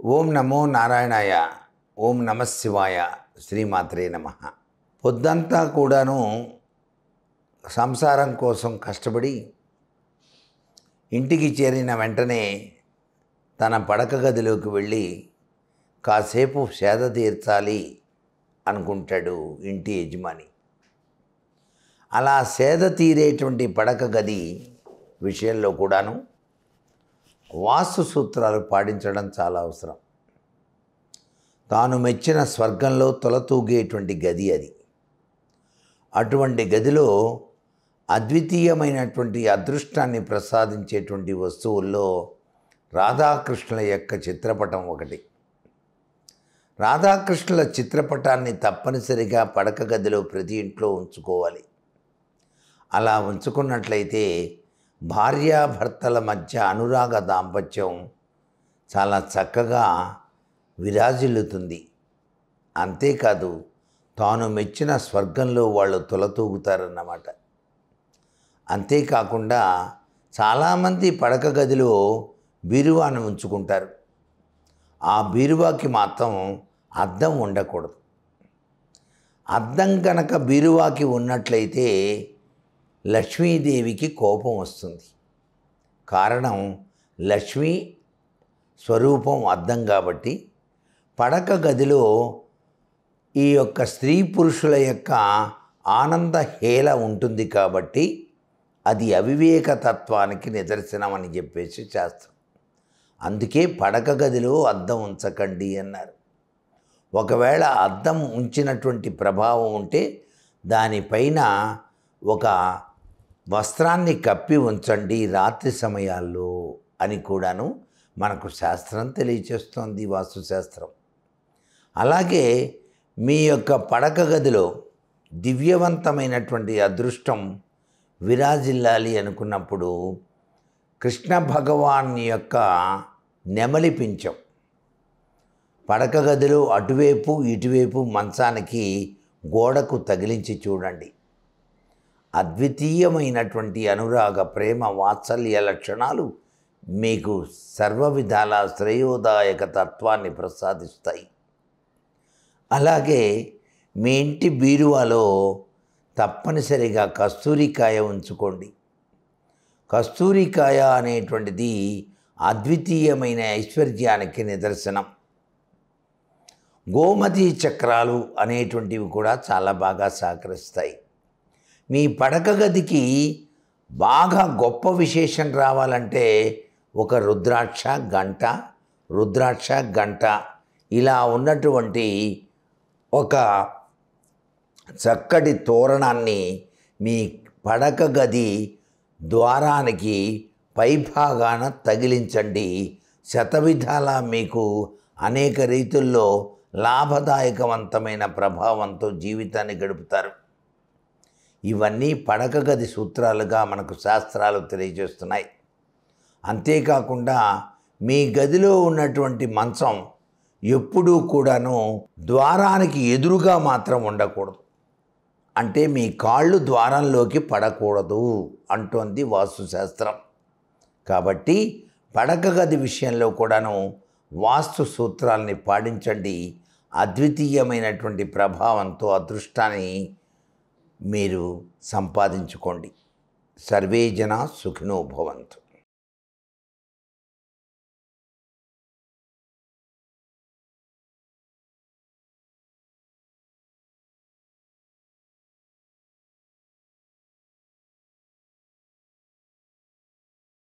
ఓం నమో నారాయణాయ, ఓం నమ శివాయ, శ్రీమాత్రే నమః. పొద్దంతా కూడాను సంసారం కోసం కష్టపడి ఇంటికి చేరిన వెంటనే తన పడక గదిలోకి వెళ్ళి కాసేపు సేద తీర్చాలి అనుకుంటాడు ఇంటి యజమాని. అలా సేద తీరేటువంటి పడక గది విషయంలో కూడాను వాస్తు సూత్రాలు పాటించడం చాలా అవసరం. తాను మెచ్చిన స్వర్గంలో తొలతూగేటువంటి గది అది. అటువంటి గదిలో అద్వితీయమైనటువంటి అదృష్టాన్ని ప్రసాదించేటువంటి వస్తువుల్లో రాధాకృష్ణుల యొక్క చిత్రపటం ఒకటి. రాధాకృష్ణుల చిత్రపటాన్ని తప్పనిసరిగా పడక గదిలో ప్రతి ఇంట్లో ఉంచుకోవాలి. అలా ఉంచుకున్నట్లయితే భార్యాభర్తల మధ్య అనురాగ దాంపత్యం చాలా చక్కగా విరాజిల్లుతుంది. అంతేకాదు, తాను మెచ్చిన స్వర్గంలో వాళ్ళు తొలతూగుతారన్నమాట. అంతేకాకుండా చాలామంది పడక గదిలో బీరువాను ఉంచుకుంటారు. ఆ బీరువాకి మాత్రం అద్దం ఉండకూడదు. అద్దం కనుక బీరువాకి ఉన్నట్లయితే లక్ష్మీదేవికి కోపం వస్తుంది. కారణం, లక్ష్మీ స్వరూపం అద్దం కాబట్టి పడక గదిలో ఈ యొక్క స్త్రీ పురుషుల యొక్క ఆనంద హేళ ఉంటుంది కాబట్టి అది అవివేక తత్వానికి నిదర్శనం అని చెప్పేసి శాస్త్రం. అందుకే పడక గదిలో అద్దం ఉంచకండి అన్నారు. ఒకవేళ అద్దం ఉంచినటువంటి ప్రభావం ఉంటే దానిపైన ఒక వస్త్రాన్ని కప్పి ఉంచండి రాత్రి సమయాల్లో అని కూడాను మనకు శాస్త్రం తెలియచేస్తోంది, వాస్తుశాస్త్రం. అలాగే మీ యొక్క పడక గదిలో దివ్యవంతమైనటువంటి అదృష్టం విరాజిల్లాలి అనుకున్నప్పుడు కృష్ణ భగవాన్ యొక్క నెమలి పించం పడక గదిలో అటువైపు ఇటువైపు మంచానికి గోడకు తగిలించి చూడండి. అద్వితీయమైనటువంటి అనురాగ, ప్రేమ, వాత్సల్య లక్షణాలు మీకు సర్వ విధాల శ్రేయోదాయక తత్వాన్ని ప్రసాదిస్తాయి. అలాగే మీ ఇంటి బీరువాలో తప్పనిసరిగా కస్తూరికాయ ఉంచుకోండి. కస్తూరికాయ అనేటువంటిది అద్వితీయమైన ఐశ్వర్యానికి నిదర్శనం. గోమతి చక్రాలు అనేటువంటివి కూడా చాలా బాగా సహకరిస్తాయి. మీ పడక గదికి బాగా గొప్ప విశేషం రావాలంటే ఒక రుద్రాక్ష గంట ఇలా ఉన్నటువంటి ఒక చక్కటి తోరణాన్ని మీ పడక గది ద్వారానికి పైభాగాన తగిలించండి. శతవిధాలా మీకు అనేక రీతుల్లో లాభదాయకవంతమైన ప్రభావంతో జీవితాన్ని గడుపుతారు. ఇవన్నీ పడక గది సూత్రాలుగా మనకు శాస్త్రాలు తెలియజేస్తున్నాయి. అంతేకాకుండా మీ గదిలో ఉన్నటువంటి మంచం ఎప్పుడూ కూడాను ద్వారానికి ఎదురుగా మాత్రం ఉండకూడదు. అంటే మీ కాళ్ళు ద్వారంలోకి పడకూడదు అంటోంది వాస్తుశాస్త్రం. కాబట్టి పడక గది విషయంలో కూడాను వాస్తు సూత్రాల్ని పాటించండి. అద్వితీయమైనటువంటి ప్రభావంతో అదృష్టాన్ని మీరు సంపాదించుకోండి. సర్వే జనా సుఖినో భవంతు.